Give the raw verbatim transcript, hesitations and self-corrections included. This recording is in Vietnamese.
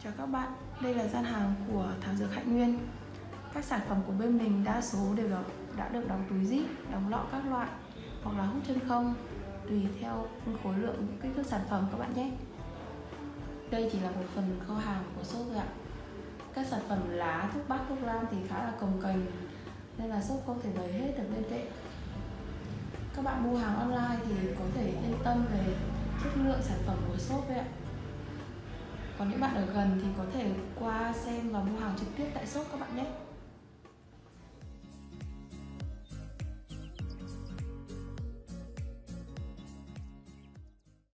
Chào các bạn, đây là gian hàng của Thảo Dược Hạnh Nguyên. Các sản phẩm của bên mình đa số đều đã được đóng túi zip, đóng lọ các loại hoặc là hút chân không, tùy theo khối lượng, kích thước sản phẩm các bạn nhé. Đây chỉ là một phần kho hàng của shop thôi ạ. Các sản phẩm lá, thuốc bắc, thuốc nam thì khá là cồng kềnh nên là shop không thể bày hết được lên kệ. Các bạn mua hàng online thì có thể yên tâm về chất lượng sản phẩm của shop đấy ạ. Còn những bạn ở gần thì có thể qua xem và mua hàng trực tiếp tại shop các bạn nhé.